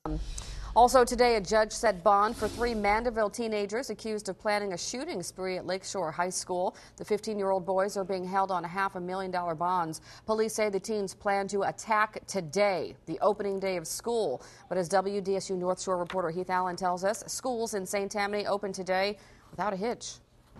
Also today, a judge set bond for 3 Mandeville teenagers accused of planning a shooting spree at Lakeshore High School. The 15-year-old boys are being held on $500,000 bonds. Police say the teens plan to attack today, the opening day of school. But as WDSU North Shore reporter Heath Allen tells us, schools in St. Tammany open today without a hitch.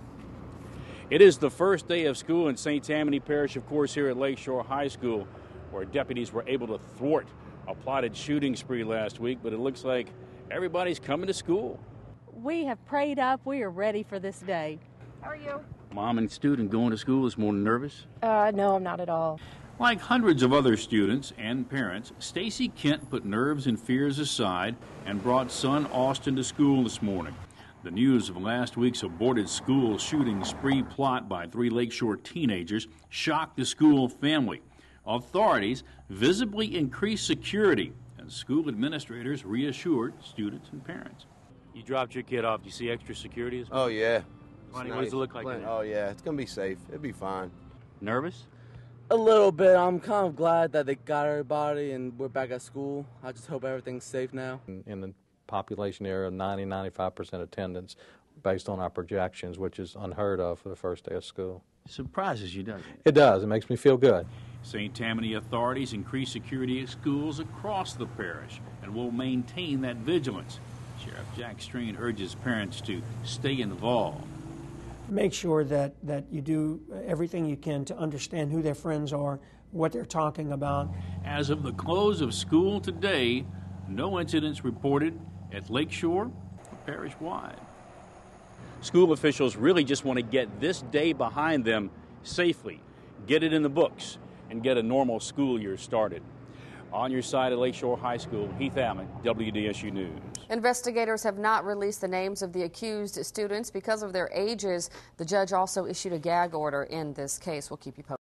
It is the first day of school in St. Tammany Parish, of course, here at Lakeshore High School, where deputies were able to thwart a plotted shooting spree last week, but it looks like everybody's coming to school. We have prayed up. We are ready for this day. How are you? Mom and student going to school this morning nervous? No, I'm not at all. Like hundreds of other students and parents, Stacy Kent put nerves and fears aside and brought son Austin to school this morning. The news of last week's aborted school shooting spree plot by 3 Lakeshore teenagers shocked the school family. Authorities visibly increased security, and school administrators reassured students and parents. You dropped your kid off. Do you see extra security as well? Oh, yeah. What does it look like today? Oh, yeah. It's going to be safe. It'll be fine. Nervous? A little bit. I'm kind of glad that they got everybody and we're back at school. I just hope everything's safe now. In the population area, 90-95% attendance based on our projections, which is unheard of for the first day of school. Surprises you, doesn't it? It does. It makes me feel good. St. Tammany authorities increase security at schools across the parish and will maintain that vigilance. Sheriff Jack Strain urges parents to stay involved. Make sure that you do everything you can to understand who their friends are, what they're talking about. As of the close of school today, no incidents reported at Lakeshore or parish-wide. School officials really just want to get this day behind them safely, get it in the books, and get a normal school year started. On your side at Lakeshore High School, Heath Allen, WDSU News. Investigators have not released the names of the accused students because of their ages. The judge also issued a gag order in this case. We'll keep you posted.